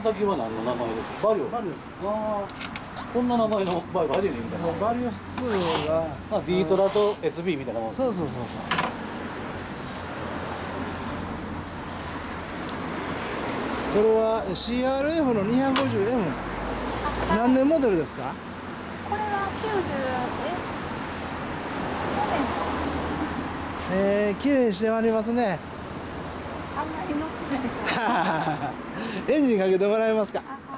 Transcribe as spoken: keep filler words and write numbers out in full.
先は何の名前ですか？バリオ。 バリオス。 ああ、こんな名前のバイク初めて見たな。 バリオスツーが、 まあ、ビートラと エスビー みたいなもん。 そうそうそうそう。これは シーアールエフ の にひゃくごじゅうエフ。何年モデルですか？ これはきゅうじゅうえ、 えー、綺麗にしてまいりますね。 あんまり乗ってないから。 エンジンかけてもらえますか？ あ